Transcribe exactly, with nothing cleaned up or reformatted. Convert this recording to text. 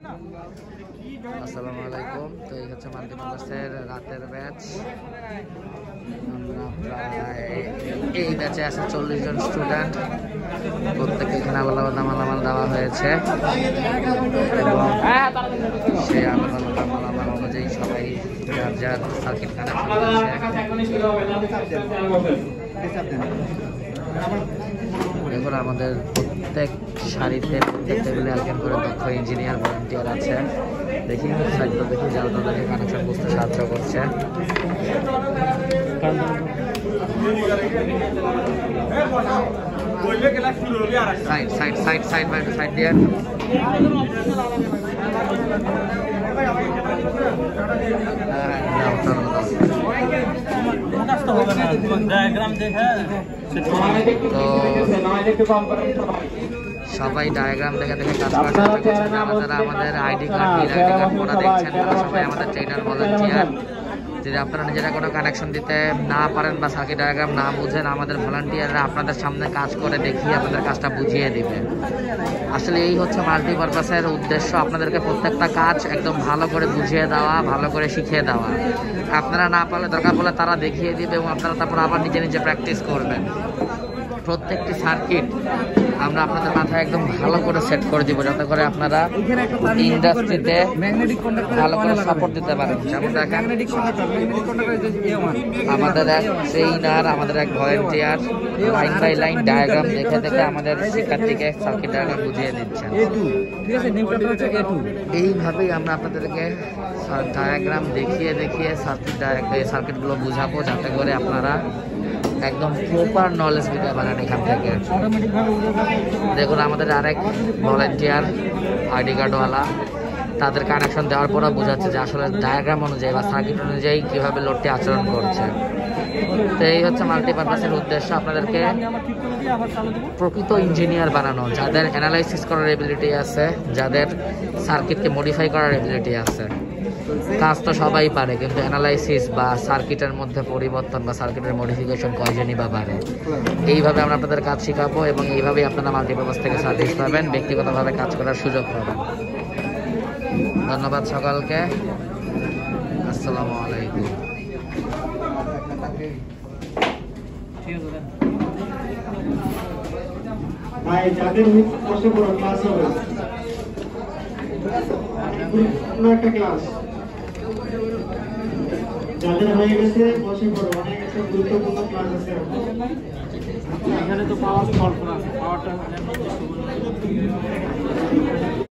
আসসালামু আলাইকুম। তো এই হচ্ছে মাল্টিপারপাসের রাতের ব্যাচ। আমরা প্রায় এই ব্যাচে আছে চল্লিশ জন স্টুডেন্ট। প্রত্যেকে এখানে আলাদা আলাদা মালামাল দেওয়া হয়েছে এবং সেই আলাদা আলাদা মালামাল অনুযায়ী সবাই যার যার সার্কিট কানেকশন করছে। দেখুন আমাদের প্রত্যেক সারিতে প্রত্যেক টেবিলে একজন করে দক্ষ ইঞ্জিনিয়ার ভলান্টিয়ার আছে। দেখি সাইডটা দেখি যারা তাদেরকে কানেকশন বুঝতে সাহায্য করছে। Side side side side by side দিয়ে সবাই ডায়াগ্রাম দেখে দেখে কাজ করার চেষ্টা করছেন। যারা যারা আমাদের আইডি কার্ড নীল আইডি কার্ড পড়া দেখছেন তারা সবাই আমাদের ট্রেনার ভলান্টিয়ার। যদি আপনারা নিজেরা কোনো কানেকশন দিতে না পারেন বা সার্কিট ডায়াগ্রাম না বুঝেন, আমাদের ভলান্টিয়াররা আপনাদের সামনে কাজ করে দেখিয়ে আপনাদের কাজটা বুঝিয়ে দিবে। আসলে এই হচ্ছে মাল্টিপারপাসের উদ্দেশ্য, আপনাদেরকে প্রত্যেকটা কাজ একদম ভালো করে বুঝিয়ে দেওয়া, ভালো করে শিখিয়ে দেওয়া। আপনারা না পারলে দরকার পড়লে তারা দেখিয়ে দিবে এবং আপনারা তারপর আবার নিজে নিজে প্র্যাকটিস করবেন। প্রত্যেকটি সার্কিট আমরা আপনাদের মাথায় একদম ভালো করে সেট করে দিব, যাতে করে আপনারা ইন্ডাস্ট্রিতে ভালো করে সাপোর্ট দিতে পারেন। যেমন দেখেন আমাদের এক ট্রেইনার, আমাদের এক volunteer line by line diagram দেখে দেখে আমাদের শিক্ষার্থীকে সার্কিট ডায়াগ্রাম বুঝিয়ে দিচ্ছেন। এইভাবেই আমরা আপনাদেরকে ডায়াগ্রাম দেখিয়ে দেখিয়ে সার্কিট সার্কিটগুলো বুঝাবো, যাতে করে আপনারা একদম প্রপার নলেজ দিতে পারেন এখান থেকে। দেখুন আমাদের আরেক ভলান্টিয়ার আইডি কার্ডওয়ালা, তাদের কানেকশন দেওয়ার পরও বোঝাচ্ছে যে আসলে ডায়াগ্রাম অনুযায়ী বা সার্কিট অনুযায়ী কীভাবে লোডটি আচরণ করছে। তো এই হচ্ছে মাল্টিপারপাসের উদ্দেশ্য, আপনাদেরকে প্রকৃত ইঞ্জিনিয়ার বানানো, যাদের অ্যানালাইসিস করার এবিলিটি আছে, যাদের সার্কিটকে মডিফাই করার এবিলিটি আছে। কাজ তো সবাই পারে, কিন্তু অ্যানালাইসিস বা সার্কিটের মধ্যে পরিবর্তন বা সার্কিটের মডিফিকেশন কয়জনই বা পারে। এইভাবে আমরা আপনাদের কাজ শেখাবো এবং এইভাবেই আপনারা মাল্টিপারপাস থেকে সার্ভিস পাবেন, ব্যক্তিগতভাবে কাজ করার সুযোগ পাবেন। ধন্যবাদ সকলকে। আসসালামু আলাইকুম। ভাই যাদের বসে পড়ো, ক্লাস হবে একটা ক্লাস। যাদের হয়ে গেছে বসে পড়ো, অনেক একটা গুরুত্বপূর্ণ ক্লাস আছে এখানে। তো পাওয়ার ফল আছে, পাওয়ারটা